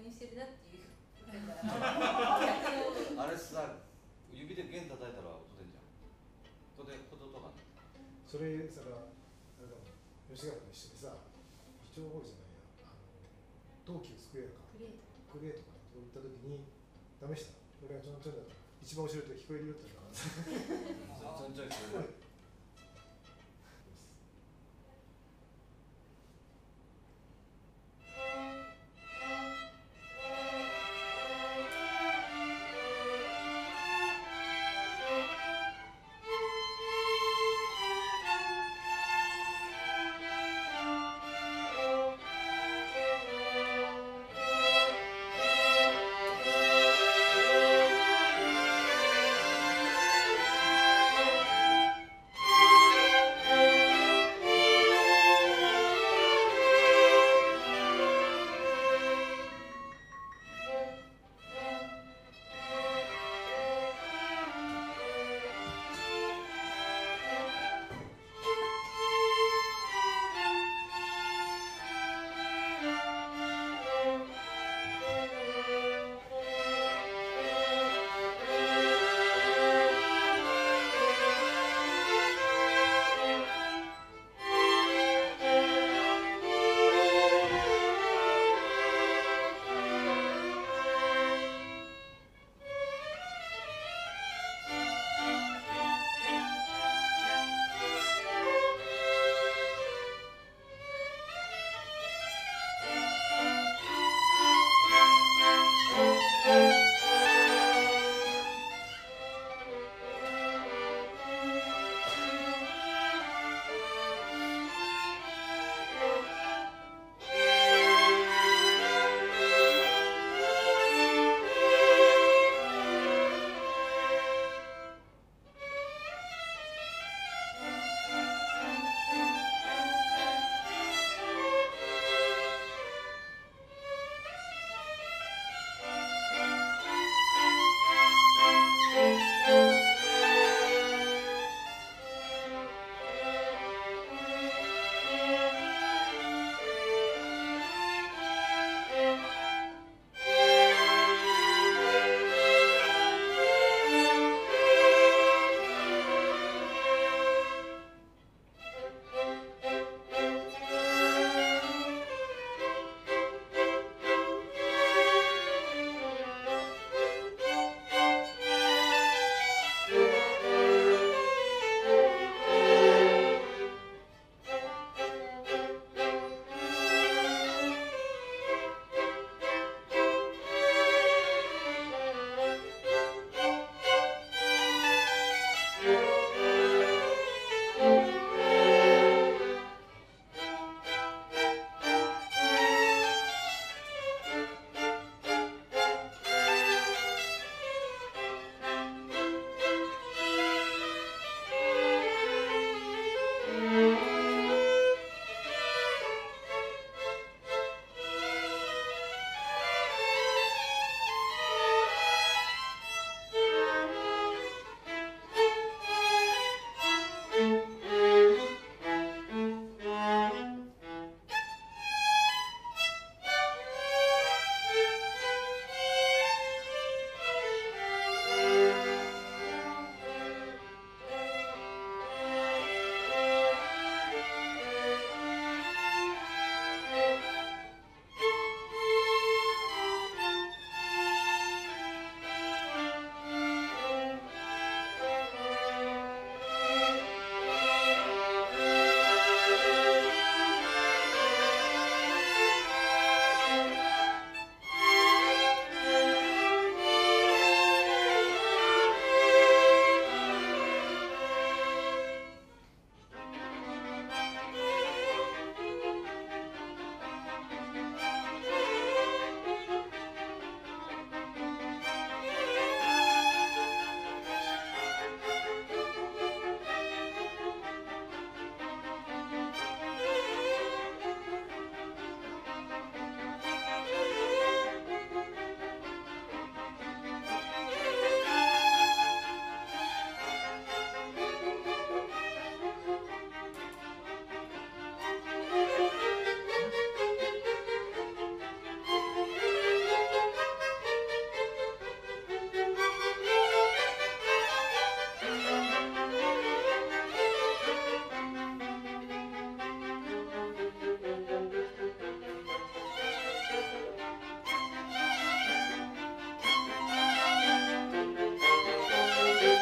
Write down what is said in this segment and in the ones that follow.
にしてるなっていうあれさ、指で弦叩いたら音出んじゃん。音とかね。 それさ、あれだもん、吉川と一緒でさ、基調ホールじゃないや、東急スクエアか、クレーとかこう行った時に試した。俺がちょんちょんだったら一番後ろで聞こえるよって言うからちょんちょん聞こえる。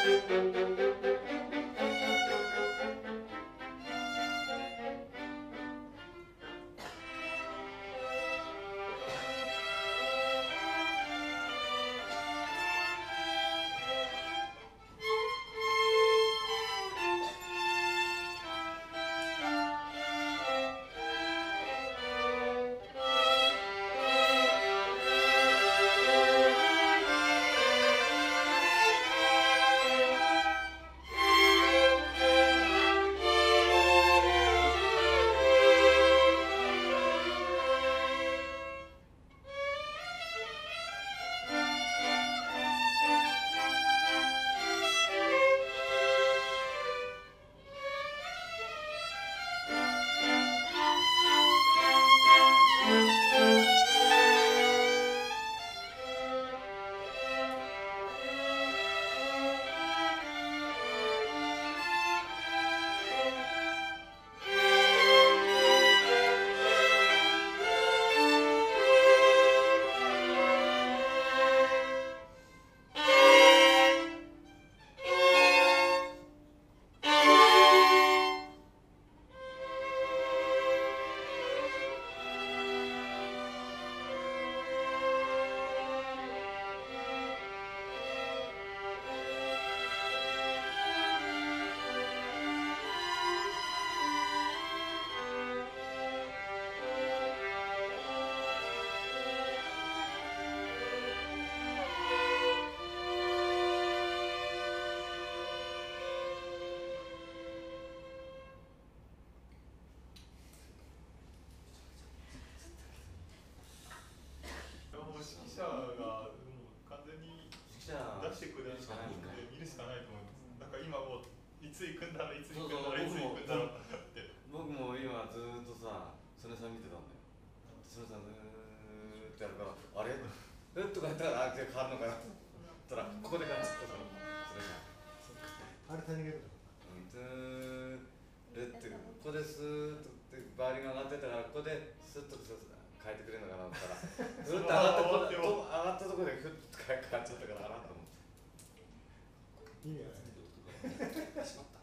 つ行くんだろういつ行くんだろういつ行くんだろうって僕も今ずーっとさ曽根さん見てたんだよ。曽根さんずーっとやるからあれとかやったらあじゃあ変わるのかなと思ったらここでガチッとその曽根さんあれ谷毛だずーっとってここでスーッとってバーリンが上がってたからここでスッと変えてくれるのかなと思ったらずっと上がったところでふっと変わっちゃったからあらと思って意味がないしまった